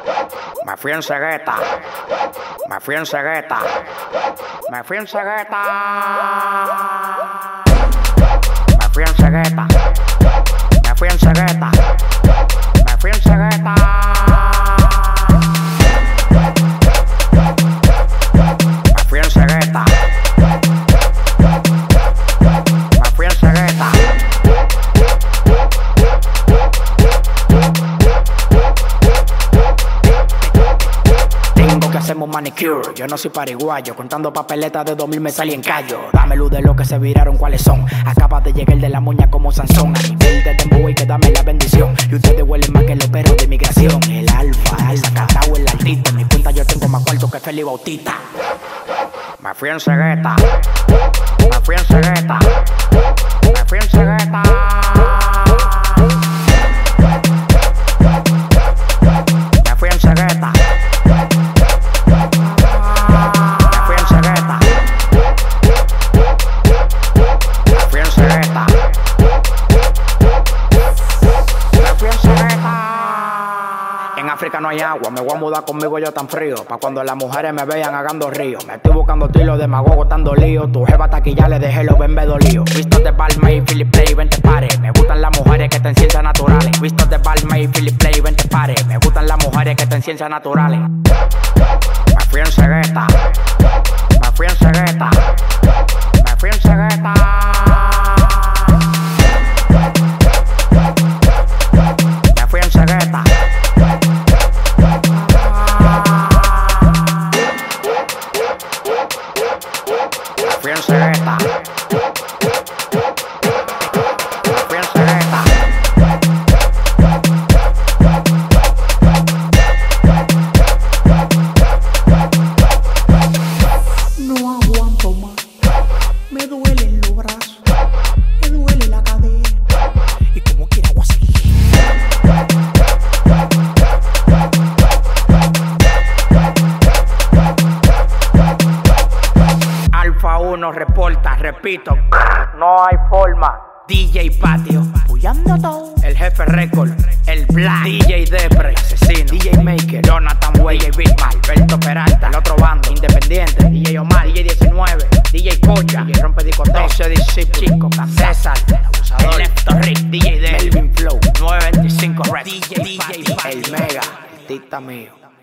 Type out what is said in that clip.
Me fui en cegueta. Me fui en cegueta. Me fui en cegueta. Me fui en cegueta. Me fui en cegueta. Me fui en cegueta. Me fui en cegueta. Me fui en cegueta. Tengo que hacerme un manicure. Yo no soy pariguayo. Contando papeletas de 2000 me salí en callo. Dame luz de lo que se viraron, cuáles son. Acabas de llegar de la moña como Sansón. A nivel de tempo y que dame la bendición. Y ustedes huelen más que los perros de inmigración. El alfa, catao, el altito. En mi cuenta yo tengo más cuarto que Feli Bautista. Me fui en cegueta. Me fui en cegueta. Me fui en cegueta. Me fui en cegueta. En África no hay agua, me voy a mudar conmigo yo tan frío. Pa' cuando las mujeres me vean hagando río. Me estoy buscando tiro de magogo tan lío. Tu jeva está aquí, ya le dejé los bembé dolido. Vistos de Balmain, Philip Play, 20 pares. Me gustan las mujeres que estén ciencias naturales. Vistos de Balmain, Philip Play, 20 pares. Me gustan las mujeres que estén ciencias naturales. Me fui en cegueta. Me fui en cegueta. Me fui en cegueta. Me fui en cegueta. Me fui en cegueta. Me fui en cegueta. No aguanto más. Me duelen los brazos. Me duele la cadera. Y como quiera voy a seguir. Alfa 1 reporta, repito, no hay forma. DJ Patio, Apoyando todo. el jefe Record, el Black, DJ Depre, Asesino, DJ Maker, Jonathan Way, DJ Big Man, Alberto Peralta, el otro bando, Independiente, DJ Omar, DJ 19, DJ Cocha, DJ Rompe Discoteca, 12 Discípulos, Chico, César, Abusador, el Lefto Rick, DJ D, Melvin Flow, 925 Records, DJ Patio, el Mega, artista mío.